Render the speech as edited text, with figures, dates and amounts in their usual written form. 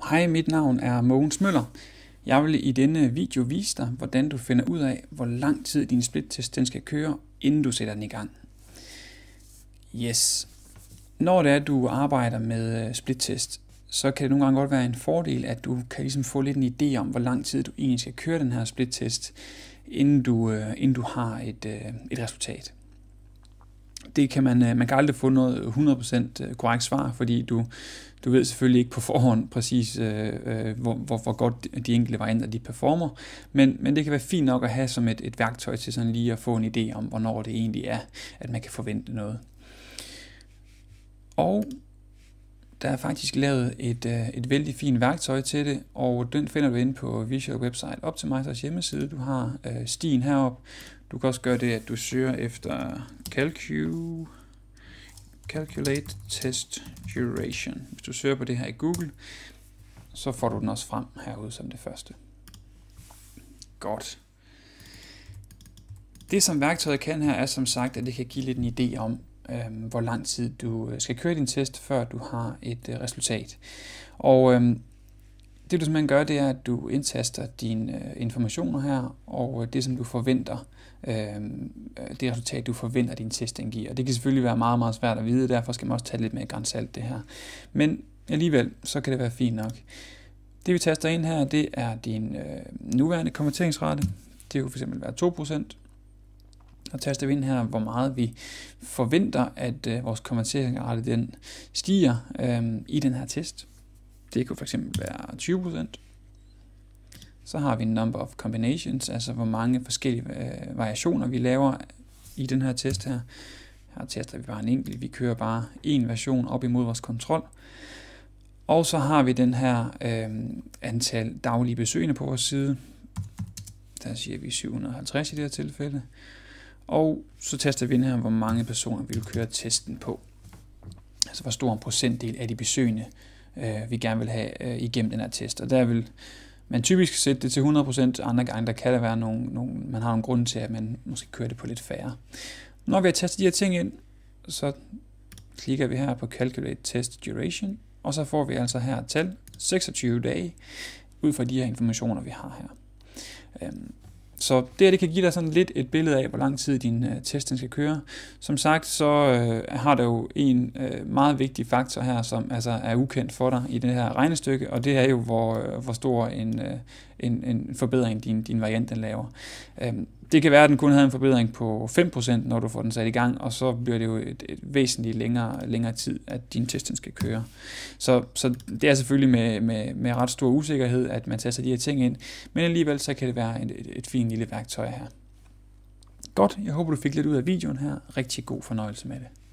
Hej, mit navn er Mogens Møller. Jeg vil i denne video vise dig, hvordan du finder ud af, hvor lang tid din splittest den skal køre, inden du sætter den i gang. Yes. Når det er, at du arbejder med splittest, så kan det nogle gange godt være en fordel, at du kan ligesom få lidt en idé om, hvor lang tid du egentlig skal køre den her splittest, inden du har et resultat. Det kan man kan aldrig få noget 100% korrekt svar, fordi du ved selvfølgelig ikke på forhånd præcis, hvor godt de enkelte varianter de performer, men det kan være fint nok at have som et værktøj til sådan lige at få en idé om, hvornår det egentlig er, at man kan forvente noget. Og der er faktisk lavet et vældig fint værktøj til det, og den finder du inde på Visual Website Optimizers hjemmeside. Du har stien heroppe. Du kan også gøre det, at du søger efter Calculate Test Duration. Hvis du søger på det her i Google, så får du den også frem herude som det første. Godt. Det som værktøjet kan her er som sagt, at det kan give lidt en idé om, hvor lang tid du skal køre din test, før du har et resultat. Og det du simpelthen gør, det er, at du indtaster dine informationer her, og det som du forventer, det resultat du forventer din test den giver. Det kan selvfølgelig være meget, meget svært at vide, derfor skal man også tage lidt mere grænsalt det her. Men alligevel, så kan det være fint nok. Det vi taster ind her, det er din nuværende konverteringsrate. Det kunne fx være 2%. Og taster vi ind her, hvor meget vi forventer, at vores konverteringsrate den stiger i den her test. Det kunne fx være 20%. Så har vi en number of combinations, altså hvor mange forskellige variationer vi laver i den her test her. Her tester vi bare en enkelt, vi kører bare en version op imod vores kontrol. Og så har vi den her antal daglige besøgende på vores side. Der siger vi 750 i det her tilfælde. Og så tester vi ind her, hvor mange personer vi vil køre testen på. Altså hvor stor en procentdel af de besøgende vi gerne vil have igennem den her test. Og der vil man typisk sætte det til 100%, andre gange der kan der være man har nogle grunde til, at man måske kører det på lidt færre. Når vi har testet de her ting ind, så klikker vi her på Calculate Test Duration, og så får vi altså her et tal, 26 dage, ud fra de her informationer, vi har her. Så det kan give dig sådan lidt et billede af, hvor lang tid din test skal køre. Som sagt, så har der jo en meget vigtig faktor her, som altså er ukendt for dig i det her regnestykke, og det er jo, hvor stor en forbedring din variant den laver. Det kan være, at den kun havde en forbedring på 5%, når du får den sat i gang, og så bliver det jo et væsentligt længere tid, at din test skal køre. Så det er selvfølgelig med ret stor usikkerhed, at man tager de her ting ind, men alligevel så kan det være et fint lille værktøj her. Godt, jeg håber du fik lidt ud af videoen her. Rigtig god fornøjelse med det.